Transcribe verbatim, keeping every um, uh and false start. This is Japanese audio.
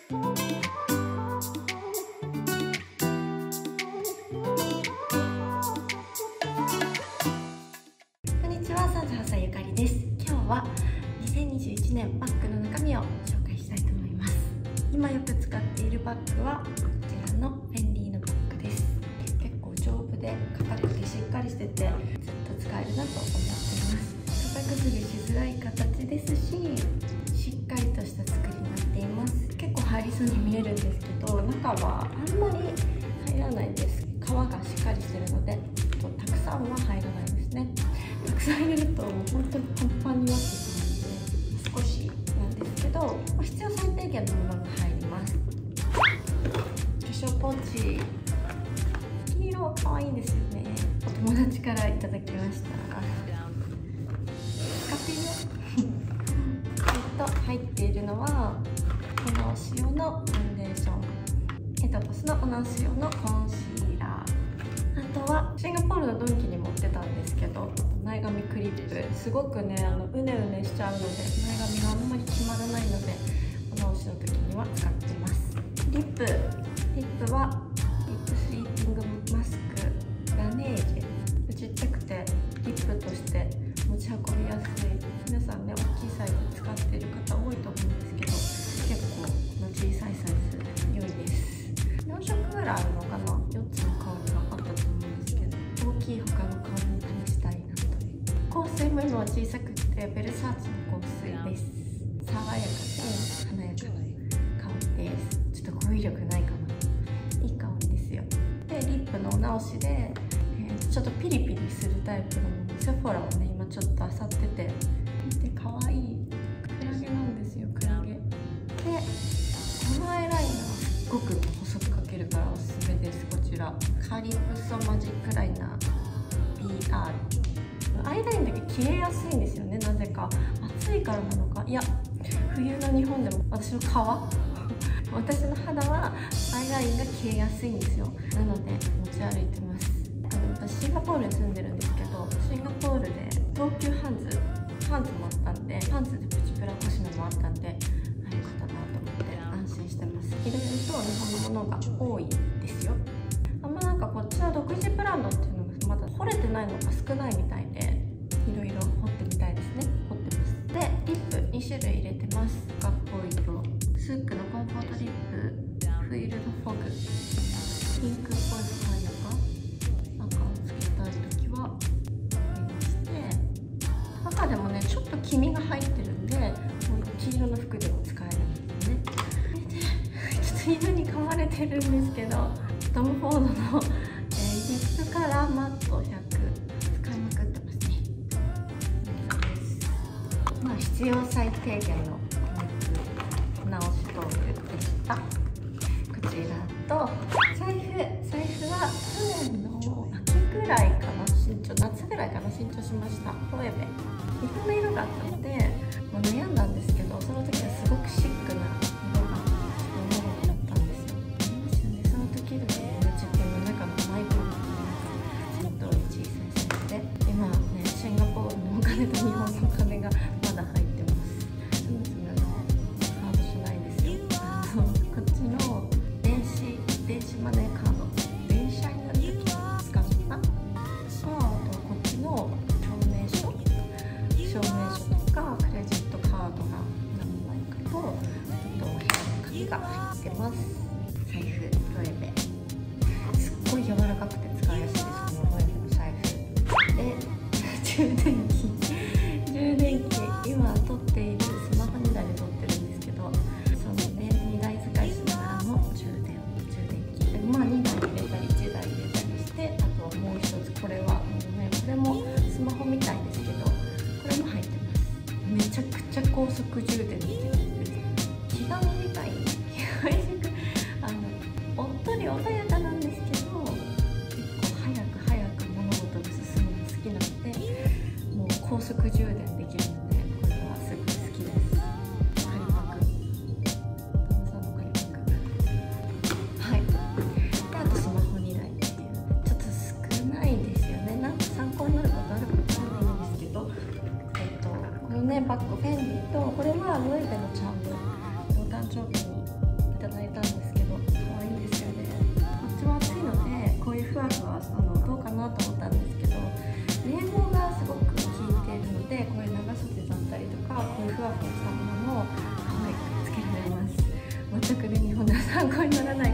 こんにちは、さんじゅうはっさいゆかりです。今日はにせんにじゅういちねんバッグの中身を紹介したいと思います。今よく使っているバッグはこちらのフェンディのバッグです。結構丈夫で硬くてしっかりしててずっと使えるなと思っています。型崩れしづらい形ですし、しっかりとした作りになっています。結構入りそうに見えるんですけど、中はあんまり入らないです。皮がしっかりしてるのでたくさんは入らないですね。たくさん入れるともう本当にパンパンになってしまうので少しなんですけど、必要最低限のものが入ります。化粧ポーチ、黄色は可愛いんですよね。お友達からいただきました。使っているよえっと入っているのはお直し用のファンデーション、エトコスのお直し用のコンシーラー、あとはシンガポールのドンキに持ってたんですけど、前髪クリップすごくねあのうねうねしちゃうので前髪があんまり決まらないのでお直しの時には使ってます。リップリップはリップスリーピングマスクラネージェ、ちっちゃくてリップとして持ち運びやすい、皆さんね大きいサイズ使っている方多いと思うんですけど、結構この小さいサイズ良いです。よんしょくぐらいあるのかな、よっつの香りがあったと思うんですけど、大きい他の香りも試したいなと。香水も今は小さくてベルサーチの香水です。爽やかで華やかな香りです。ちょっと語彙力ないかな、いい香りですよ。でリップのお直しで、えー、ちょっとピリピリするタイプのセフォラをね今ちょっと漁ってて、見て可愛いクラゲなんですよ、クラゲで、このアイライナーすっごく細く描けるからおすすめです。こちらカリプソマジックライナー ビーアール、 アイラインだけ消えやすいんですよね。なぜか暑いからなのか、いや冬の日本でも私の皮私の肌はアイラインが消えやすいんですよ。なので持ち歩いてます。あの私シンガポールに住んでるんですけど、シンガポールで東急ハンズパンツもあったんで、パンツでプチプラ欲しいのもあったんで、あ、よかったなと思って安心してます。いろいろと日本のものが多いですよ。あんまなんかこっちの独自ブランドっていうのがまだ掘れてないのが少ないみたいで、いろいろ掘ってみたいですね。掘ってます。でリップにしゅるい入れてます。赤っぽい色、スークのコンフォートリップフィールドフォグ、ピンクっぽい深い赤赤をつけたい時はこれにして、赤でもねちょっと黄身が入ってるんで、もう黄色の服でも使えるんですね。でちょっと犬に噛まれてるんですけど、トム・フォードの、えー、リップカラーマットひゃく使いまくってますね。まあ必要最低限の直し道具でした。こちらと財布、財布は去年の秋ぐらいかな、新調夏ぐらいかな新調しました。ロエベ、いろんな色があったので、まあ、悩んだんですけど、その時はすごくシックな色が女の子だったんですよ。ありますよね、その時々ね自分の中のマイブームその通り小さいサイズで、今ねシンガポールのお金と日本のお金がまだ入ってます。そのつもりのカードしないですよ。あのこっちの電子電子マネーカード、電車に乗る時に使うかな、あとこっちの証明書証明書とかクレジットカードが何枚かと、あと部屋の鍵が入ってます。財布ロエベ、すっごい柔らかくて使いやすいです。このロエベの財布で、充電器充電器今撮っているスマホにだいで撮ってるんですけど、そのねにだい使いしながらの充電充電器で、まあにだい入れたりいちだい入れたりして、あともう一つこれはもうねこれもスマホみたいですけど、これも入ってます。めちゃくちゃ高速充電できるんです。気が飲みたいあのおっとり穏やかなんですけど、結構早く早く物事が進むの好きなので、もう高速充電できるので、これはすごい好きです。カリパク、旦那さんのカリパク、はい。であとスマホにだいっていう、ちょっと少ないですよね。なんか参考になることあるかもしれないんですけど、えっとこのねバッグフェンディと、これはロエベのチャーム、お誕生日にいたふわふわしたものも可愛くつけられます。全くね日本では参考にならない